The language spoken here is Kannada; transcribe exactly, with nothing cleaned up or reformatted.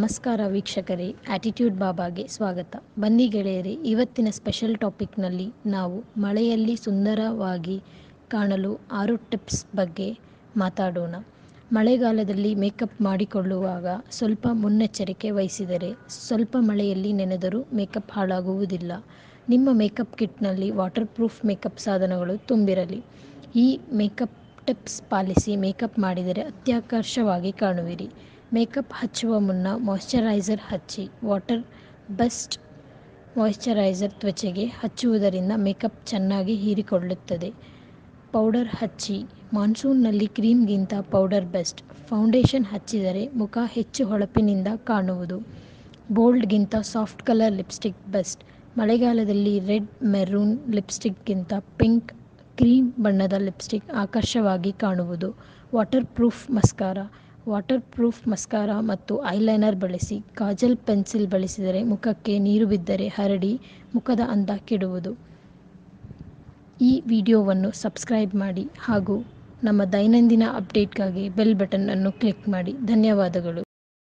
ನಮಸ್ಕಾರ ವೀಕ್ಷಕರೇ, ಆಟಿಟ್ಯೂಡ್ ಬಾಬಾಗೆ ಸ್ವಾಗತ. ಬನ್ನಿ ಗೆಳೆಯರೇ, ಇವತ್ತಿನ ಸ್ಪೆಷಲ್ ಟಾಪಿಕ್ನಲ್ಲಿ ನಾವು ಮಳೆಯಲ್ಲಿ ಸುಂದರವಾಗಿ ಕಾಣಲು ಆರು ಟಿಪ್ಸ್ ಬಗ್ಗೆ ಮಾತಾಡೋಣ. ಮಳೆಗಾಲದಲ್ಲಿ ಮೇಕಪ್ ಮಾಡಿಕೊಳ್ಳುವಾಗ ಸ್ವಲ್ಪ ಮುನ್ನೆಚ್ಚರಿಕೆ ವಹಿಸಿದರೆ ಸ್ವಲ್ಪ ಮಳೆಯಲ್ಲಿ ನೆನೆದರೂ ಮೇಕಪ್ ಹಾಳಾಗುವುದಿಲ್ಲ. ನಿಮ್ಮ ಮೇಕಪ್ ಕಿಟ್ನಲ್ಲಿ ವಾಟರ್ ಪ್ರೂಫ್ ಮೇಕಪ್ ಸಾಧನಗಳು ತುಂಬಿರಲಿ. ಈ ಮೇಕಪ್ ಟಿಪ್ಸ್ ಪಾಲಿಸಿ ಮೇಕಪ್ ಮಾಡಿದರೆ ಅತ್ಯಾಕರ್ಷವಾಗಿ ಕಾಣುವಿರಿ. ಮೇಕಪ್ ಹಚ್ಚುವ ಮುನ್ನ ಮಾಯ್ಶ್ಚರೈಸರ್ ಹಚ್ಚಿ. ವಾಟರ್ ಬೆಸ್ಟ್ ಮಾಯ್ಶ್ಚರೈಸರ್ ತ್ವಚೆಗೆ ಹಚ್ಚುವುದರಿಂದ ಮೇಕಪ್ ಚೆನ್ನಾಗಿ ಹೀರಿಕೊಳ್ಳುತ್ತದೆ. ಪೌಡರ್ ಹಚ್ಚಿ. ಮಾನ್ಸೂನ್ನಲ್ಲಿ ಕ್ರೀಮ್ಗಿಂತ ಪೌಡರ್ ಬೆಸ್ಟ್. ಫೌಂಡೇಶನ್ ಹಚ್ಚಿದರೆ ಮುಖ ಹೆಚ್ಚು ಹೊಳಪಿನಿಂದ ಕಾಣುವುದು. ಬೋಲ್ಡ್ಗಿಂತ ಸಾಫ್ಟ್ ಕಲರ್ ಲಿಪ್ಸ್ಟಿಕ್ ಬೆಸ್ಟ್. ಮಳೆಗಾಲದಲ್ಲಿ ರೆಡ್, ಮೆರೂನ್ ಲಿಪ್ಸ್ಟಿಕ್ಗಿಂತ ಪಿಂಕ್, ಕ್ರೀಮ್ ಬಣ್ಣದ ಲಿಪ್ಸ್ಟಿಕ್ ಆಕರ್ಷವಾಗಿ ಕಾಣುವುದು. Waterproof mascara. Waterproof mascara ಮತ್ತು ಐಲೈನರ್ ಬಳಸಿ. ಕಾಜಲ್ ಪೆನ್ಸಿಲ್ ಬಳಸಿದರೆ ಮುಖಕ್ಕೆ ನೀರು ಬಿದ್ದರೆ ಹರಡಿ ಮುಖದ ಅಂದ ಕೆಡುವುದು. ಈ ವಿಡಿಯೋವನ್ನು ಸಬ್ಸ್ಕ್ರೈಬ್ ಮಾಡಿ ಹಾಗೂ ನಮ್ಮ ದೈನಂದಿನ ಅಪ್ಡೇಟ್ಗಾಗಿ ಬೆಲ್ ಬಟನ್ ಅನ್ನು ಕ್ಲಿಕ್ ಮಾಡಿ. ಧನ್ಯವಾದಗಳು.